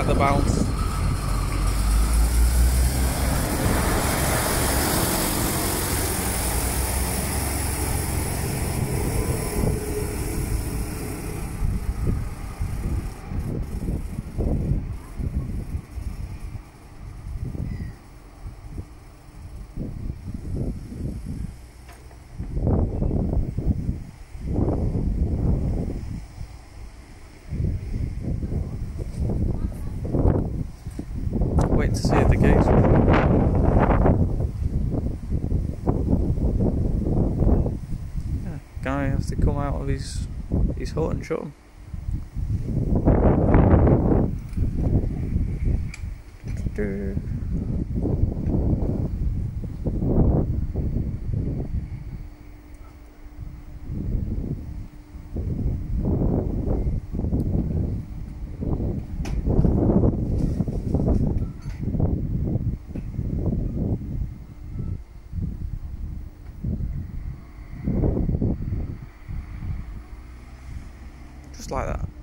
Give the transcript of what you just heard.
like the bounce. Wait to see if the gates are open. Yeah, guy has to come out of his hut and shut them. Just like that.